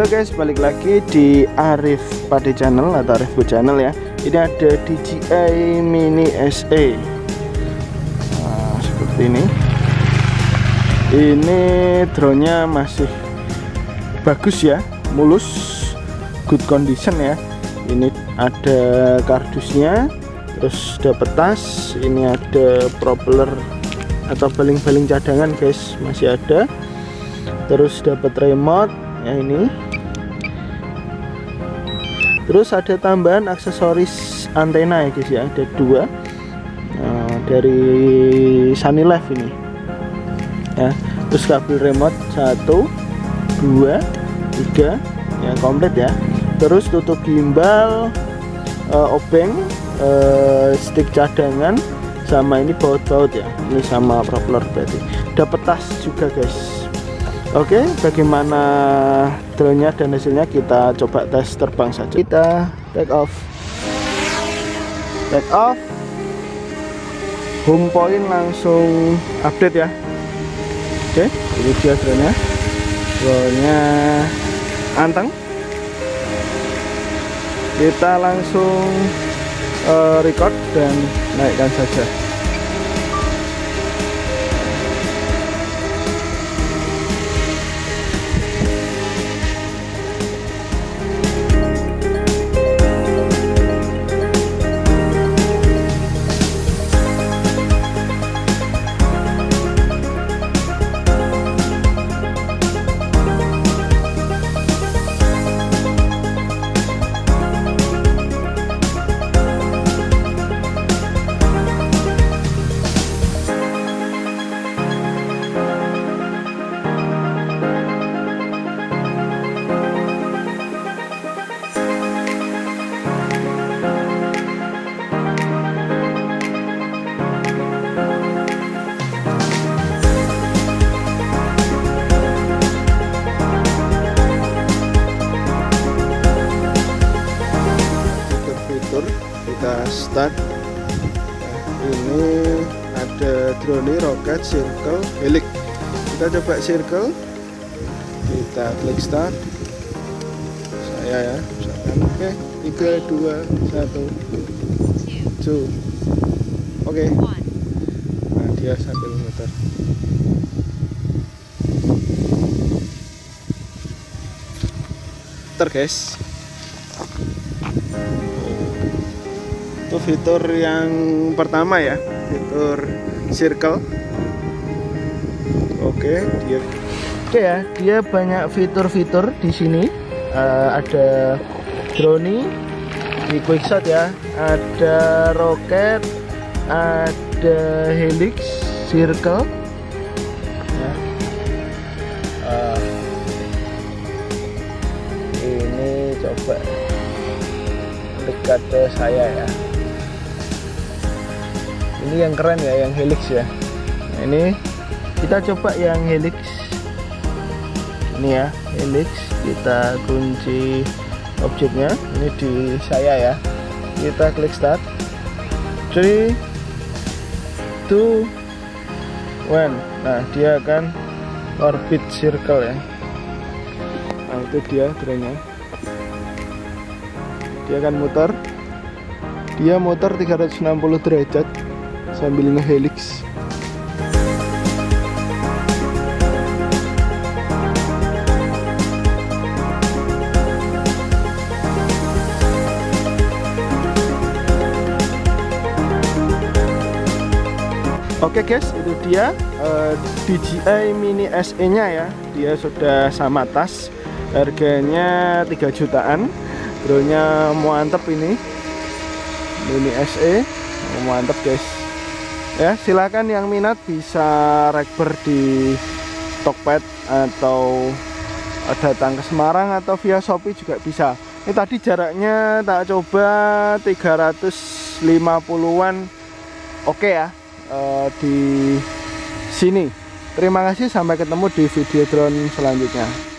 Halo guys, balik lagi di Arif Pade Channel atau Arif Food Channel ya. Ini ada DJI Mini SE. Nah, seperti ini. Ini drone-nya masih bagus ya, mulus, good condition ya. Ini ada kardusnya, terus dapat tas. Ini ada propeller atau baling-baling cadangan guys, masih ada. Terus dapat remote ya ini. Terus ada tambahan aksesoris antena ya guys ya, ada dua dari Sunny Life ini ya. Terus kabel remote 1, 2, 3 ya, komplit ya. Terus tutup gimbal, obeng, stick cadangan, sama ini baut-baut ya, ini sama propeller berarti. Dapat tas juga guys. Oke, bagaimana drone-nya dan hasilnya kita coba tes terbang saja. Kita take off. Home point langsung update ya. Oke, ini dia drone-nya. Drone-nya anteng. Kita langsung record dan naikkan saja. Kita start. Ini ada drone, roket, circle, helix. Kita coba circle, kita klik start. Saya ya, misalkan oke, 3, 2, 1, 2. Oke. Nah, dia sambil muter. Guys, itu fitur yang pertama ya, fitur circle. Oke ya, dia banyak fitur-fitur di sini. Ada drone di quick shot ya, ada roket, ada helix, circle ya. Ini coba dekat ke saya ya. Ini yang keren ya, yang helix ya. Nah, ini kita coba yang helix. Ini ya, helix. Kita kunci objeknya. Ini di saya ya. Kita klik start. 3, 2, 1. Nah, dia akan orbit circle ya. Nah, itu dia drone-nya. Dia akan muter. Dia muter 360 derajat sambil ngehelix. Oke guys, itu dia DJI Mini SE nya ya. Dia sudah sama tas. Harganya 3 jutaan. Drone-nya mantep ini. Mini SE mantep guys. Ya, silakan yang minat bisa rekber di Tokped atau datang ke Semarang atau via Shopee juga bisa. Ini tadi jaraknya tak coba 350-an. Oke ya, di sini. Terima kasih, sampai ketemu di video drone selanjutnya.